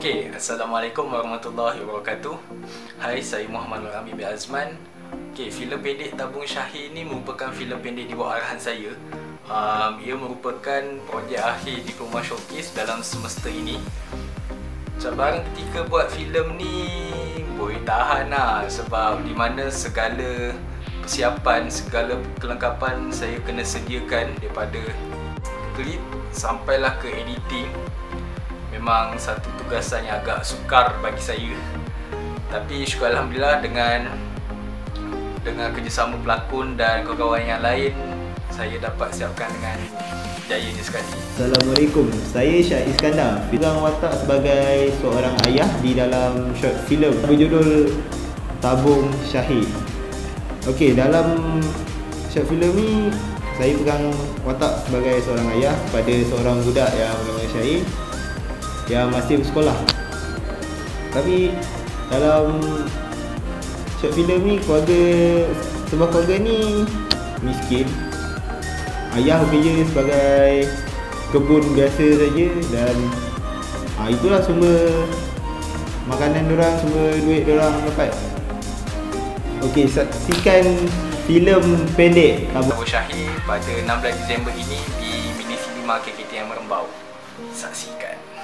Okey, Assalamualaikum warahmatullahi wabarakatuh. Hai, saya Muhammad Nur Amir bin Azman. Okey, filem pendek Tabung Syahir ni merupakan filem pendek di bawah arahan saya. Ia merupakan projek akhir Diploma Showcase dalam semester ini. Cabaran ketika buat filem ni boleh tahan lah, sebab di mana segala persiapan, segala kelengkapan saya kena sediakan, daripada klip sampailah ke editing. Memang satu tugasan yang agak sukar bagi saya. Tapi syukur Alhamdulillah dengan kerjasama pelakon dan kawan-kawan yang lain, saya dapat siapkan dengan jayanya sekali. Assalamualaikum, saya Syah Iskandar, pegang watak sebagai seorang ayah di dalam short filem berjudul Tabung Syahir. Okey, dalam short filem ni saya pegang watak sebagai seorang ayah pada seorang budak yang bernama Syahir yang masih bersekolah. Tapi dalam short filem ni sebuah keluarga ni miskin. Ayah bekerja sebagai kebun biasa saja, dan itulah sumber makanan diorang, sumber duit diorang dapat. Okey, saksikan filem pendek Tabung Syahir pada 16 Disember ini di Mini Cinema KKTM Merembau. Saksikan.